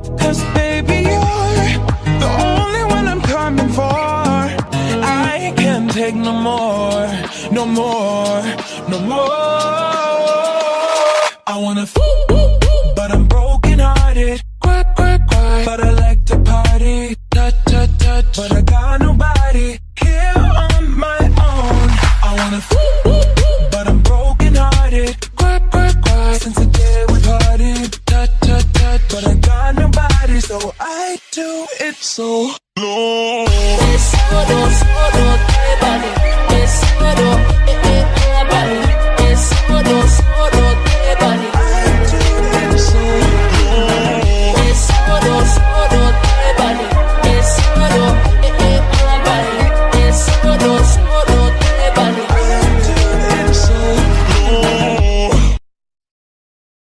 'Cause baby, you're the only one I'm coming for. I can't take no more, no more, no more. I wanna but I'm broken hearted. Cry, cry, cry, but I like to party. Touch, touch, touch, but I got nobody here on my own. I wanna but I'm broken hearted. Cry, cry, cry, since the day we parted. Touch, touch, touch, but I got nobody, so I do it so low.